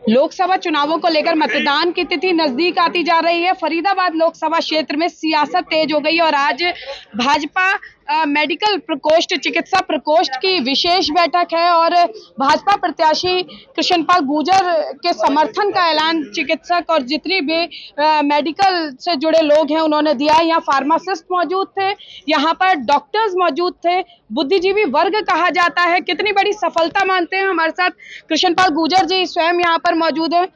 लोकसभा चुनावों को लेकर मतदान की तिथि नजदीक आती जा रही है। फरीदाबाद लोकसभा क्षेत्र में सियासत तेज हो गई और आज भाजपा मेडिकल प्रकोष्ठ, चिकित्सा प्रकोष्ठ की विशेष बैठक है और भाजपा प्रत्याशी कृष्णपाल गुर्जर के समर्थन का ऐलान चिकित्सक और जितनी भी मेडिकल से जुड़े लोग हैं उन्होंने दिया। यहाँ फार्मासिस्ट मौजूद थे, यहाँ पर डॉक्टर्स मौजूद थे, बुद्धिजीवी वर्ग कहा जाता है। कितनी बड़ी सफलता मानते हैं। हमारे साथ कृष्णपाल गुर्जर जी स्वयं यहाँ पर मौजूद है।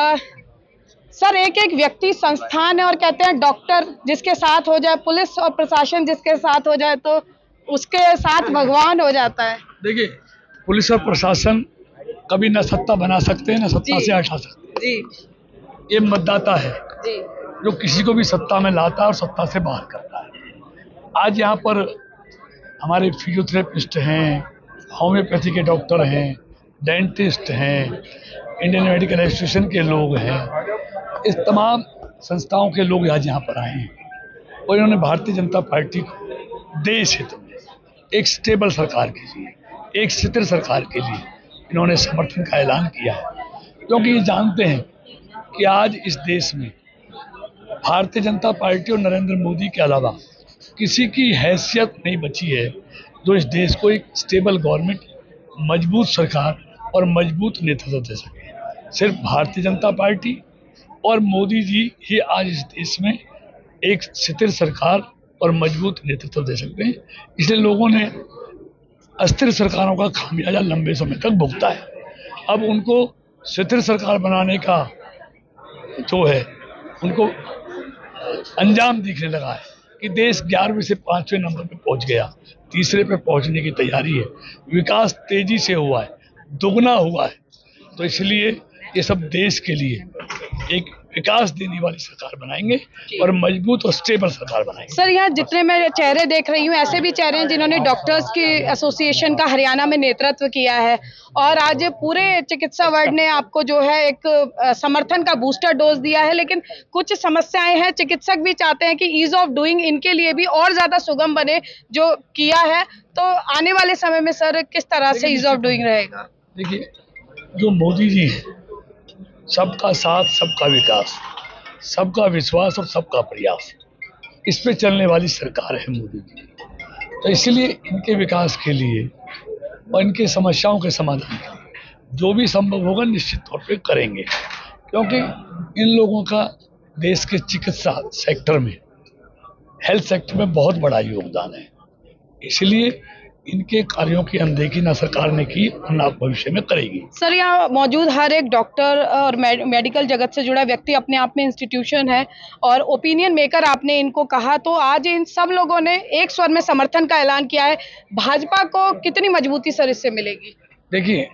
सर, एक एक व्यक्ति संस्थान है और कहते हैं डॉक्टर जिसके साथ हो जाए, पुलिस और प्रशासन जिसके साथ हो जाए तो उसके साथ भगवान हो जाता है। देखिए, पुलिस और प्रशासन कभी न सत्ता बना सकते हैं न सत्ता से हटा सकते हैं। ये मतदाता है जो किसी को भी सत्ता में लाता है और सत्ता से बाहर करता है। आज यहाँ पर हमारे फिजियोथेरेपिस्ट हैं, होम्योपैथी के डॉक्टर हैं, डेंटिस्ट हैं, इंडियन मेडिकल एसोसिएशन के लोग हैं, इस तमाम संस्थाओं के लोग आज यहाँ पर आए हैं और इन्होंने भारतीय जनता पार्टी को देश हित में एक स्टेबल सरकार के लिए, एक स्थिर सरकार के लिए इन्होंने समर्थन का ऐलान किया है। क्योंकि ये जानते हैं कि आज इस देश में भारतीय जनता पार्टी और नरेंद्र मोदी के अलावा किसी की हैसियत नहीं बची है जो इस देश को एक स्टेबल गवर्नमेंट, मजबूत सरकार और मजबूत नेतृत्व दे सके। सिर्फ भारतीय जनता पार्टी और मोदी जी ही आज इस देश में एक स्थिर सरकार और मजबूत नेतृत्व दे सकते हैं। इसलिए लोगों ने अस्थिर सरकारों का खामियाजा लंबे समय तक भुगता है। अब उनको स्थिर सरकार बनाने का जो है उनको अंजाम दिखने लगा है कि देश 11वें से 5वें नंबर पे पहुंच गया, तीसरे पे पहुंचने की तैयारी है। विकास तेजी से हुआ है, दुगना हुआ है। तो इसलिए ये सब देश के लिए एक विकास देने वाली सरकार बनाएंगे और मजबूत और स्टेबल सरकार बनाएंगे। सर, यहाँ जितने मैं चेहरे देख रही हूँ ऐसे भी चेहरे हैं जिन्होंने डॉक्टर्स की एसोसिएशन का हरियाणा में नेतृत्व किया है और आज पूरे चिकित्सा वर्ग ने आपको जो है एक समर्थन का बूस्टर डोज दिया है। लेकिन कुछ समस्याएं हैं, चिकित्सक भी चाहते हैं कि ईज ऑफ डूइंग इनके लिए भी और ज्यादा सुगम बने जो किया है। तो आने वाले समय में सर किस तरह से ईज ऑफ डूइंग रहेगा? देखिए, जो मोदी जी हैं, सबका साथ, सबका विकास, सबका विश्वास और सबका प्रयास, इस पे चलने वाली सरकार है मोदी जी। तो इसलिए इनके विकास के लिए और इनके समस्याओं के समाधान के लिए जो भी संभव होगा निश्चित तौर पे करेंगे। क्योंकि इन लोगों का देश के चिकित्सा सेक्टर में, हेल्थ सेक्टर में बहुत बड़ा योगदान है। इसलिए इनके कार्यों की अनदेखी ना सरकार ने की और ना भविष्य में करेगी। सर, यहाँ मौजूद हर एक डॉक्टर और मेडिकल जगत से जुड़ा व्यक्ति अपने आप में इंस्टीट्यूशन है और ओपिनियन मेकर आपने इनको कहा, तो आज इन सब लोगों ने एक स्वर में समर्थन का ऐलान किया है। भाजपा को कितनी मजबूती सर इससे मिलेगी? देखिए,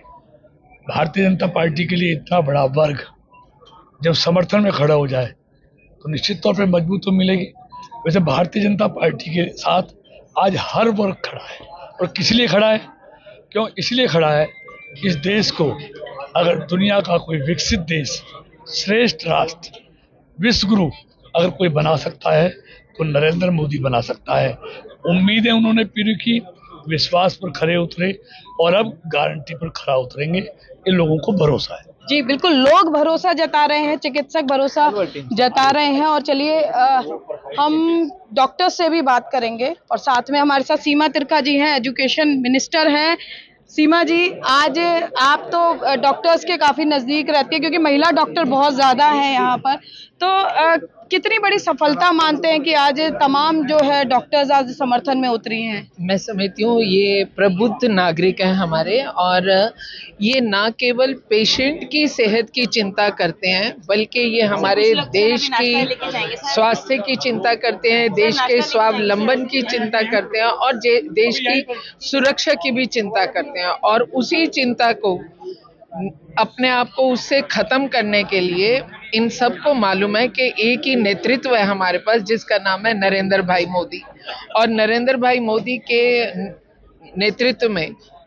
भारतीय जनता पार्टी के लिए इतना बड़ा वर्ग जब समर्थन में खड़ा हो जाए तो निश्चित तौर पर मजबूत तो मिलेगी। वैसे भारतीय जनता पार्टी के साथ आज हर वर्ग खड़ा है और किस लिए खड़ा है? क्यों इसलिए खड़ा है कि इस देश को अगर दुनिया का कोई विकसित देश, श्रेष्ठ राष्ट्र, विश्व गुरु अगर कोई बना सकता है तो नरेंद्र मोदी बना सकता है। उम्मीदें उन्होंने पूरी की, विश्वास पर खरे उतरे और अब गारंटी पर खरा उतरेंगे, इन लोगों को भरोसा है। जी बिल्कुल, लोग भरोसा जता रहे हैं, चिकित्सक भरोसा जता रहे हैं। और चलिए हम डॉक्टर से भी बात करेंगे और साथ में हमारे साथ सीमा तिरका जी हैं, एजुकेशन मिनिस्टर हैं। सीमा जी, आज आप तो डॉक्टर्स के काफ़ी नज़दीक रहती है क्योंकि महिला डॉक्टर बहुत ज़्यादा हैं यहाँ पर, तो कितनी बड़ी सफलता मानते हैं कि आज तमाम जो है डॉक्टर्स आज समर्थन में उतरी हैं? मैं समझती हूँ ये प्रबुद्ध नागरिक हैं हमारे, और ये ना केवल पेशेंट की सेहत की चिंता करते हैं बल्कि ये हमारे देश की स्वास्थ्य की चिंता करते हैं, देश के स्वावलंबन की चिंता करते हैं और देश की सुरक्षा की भी चिंता करते हैं। और उसी चिंता को, अपने आप को उससे खत्म करने के लिए इन सबको मालूम है कि एक ही नेतृत्व है हमारे पास जिसका नाम है नरेंद्र भाई मोदी। और नरेंद्र भाई मोदी के नेतृत्व में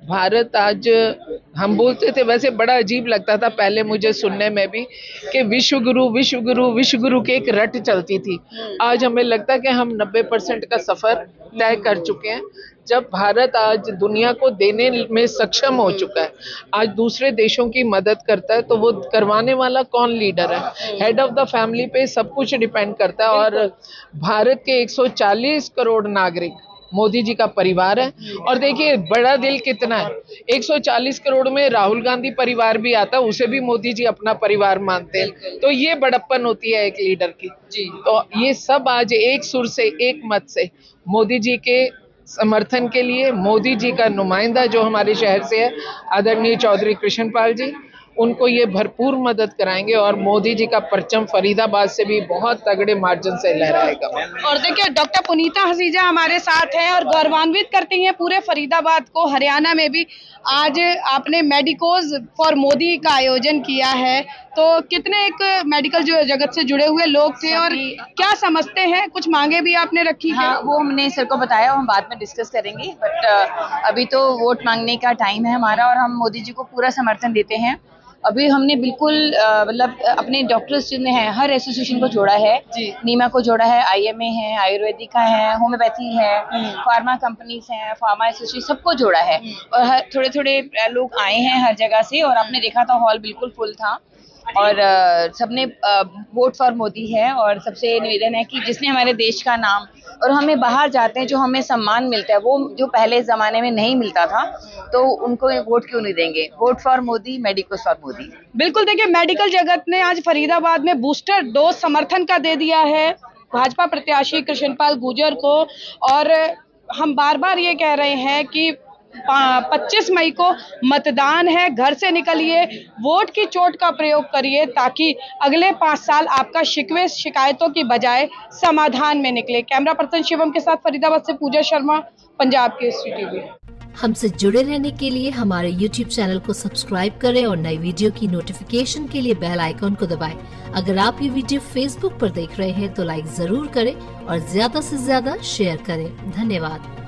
भारत आज, हम बोलते थे, वैसे बड़ा अजीब लगता था पहले मुझे सुनने में भी, कि विश्व गुरु विश्व गुरु विश्व गुरु की एक रट चलती थी। आज हमें लगता है कि हम 90% का सफर तय कर चुके हैं, जब भारत आज दुनिया को देने में सक्षम हो चुका है, आज दूसरे देशों की मदद करता है, तो वो करवाने वाला कौन लीडर है? हेड ऑफ द फैमिली पे सब कुछ डिपेंड करता है। और भारत के 140 करोड़ नागरिक मोदी जी का परिवार है। और देखिए बड़ा दिल कितना है, 140 करोड़ में राहुल गांधी परिवार भी आता है, उसे भी मोदी जी अपना परिवार मानते हैं। तो ये बड़प्पन होती है एक लीडर की जी। तो ये सब आज एक सुर से, एक मत से मोदी जी के समर्थन के लिए, मोदी जी का नुमाइंदा जो हमारे शहर से है, आदरणीय चौधरी कृष्णपाल जी, उनको ये भरपूर मदद कराएंगे। और मोदी जी का परचम फरीदाबाद से भी बहुत तगड़े मार्जिन से लहराएगा। और देखिए डॉक्टर पुनीता हसीजा हमारे साथ हैं और गौरवान्वित करती हैं पूरे फरीदाबाद को। हरियाणा में भी आज आपने मेडिकोज फॉर मोदी का आयोजन किया है, तो कितने एक मेडिकल जो जगत से जुड़े हुए लोग थे और क्या समझते हैं? कुछ मांगे भी आपने रखी है? हाँ, वो हमने सर को बताया, हम बाद में डिस्कस करेंगे, बट अभी तो वोट मांगने का टाइम है हमारा और हम मोदी जी को पूरा समर्थन देते हैं। अभी हमने बिल्कुल मतलब अपने डॉक्टर्स जितने हैं हर एसोसिएशन को जोड़ा है, नीमा को जोड़ा है, IMA है, आयुर्वेदिक का है, होम्योपैथी है, फार्मा कंपनीज हैं, फार्मा एसोसिएशन, सबको जोड़ा है। और थोड़े थोड़े लोग आए हैं हर जगह से, और आपने देखा था हॉल बिल्कुल फुल था और सबने वोट फॉर मोदी है। और सबसे निवेदन है कि जिसने हमारे देश का नाम, और हमें बाहर जाते हैं जो हमें सम्मान मिलता है, वो जो पहले ज़माने में नहीं मिलता था, तो उनको वोट क्यों नहीं देंगे? Vote for Modi, medicos for Modi. बिल्कुल, देखिए मेडिकल जगत ने आज फरीदाबाद में बूस्टर डोज समर्थन का दे दिया है भाजपा प्रत्याशी कृष्णपाल गुर्जर को। और हम बार बार ये कह रहे हैं कि 25 मई को मतदान है, घर से निकलिए, वोट की चोट का प्रयोग करिए, ताकि अगले 5 साल आपका शिकवे शिकायतों की बजाय समाधान में निकले। कैमरा पर्सन शिवम के साथ फरीदाबाद से पूजा शर्मा, पंजाब केसरी टीवी। हमसे जुड़े रहने के लिए हमारे YouTube चैनल को सब्सक्राइब करें और नई वीडियो की नोटिफिकेशन के लिए बेल आइकॉन को दबाएं। अगर आप ये वीडियो Facebook पर देख रहे हैं तो लाइक जरूर करें और ज्यादा से ज्यादा शेयर करें। धन्यवाद।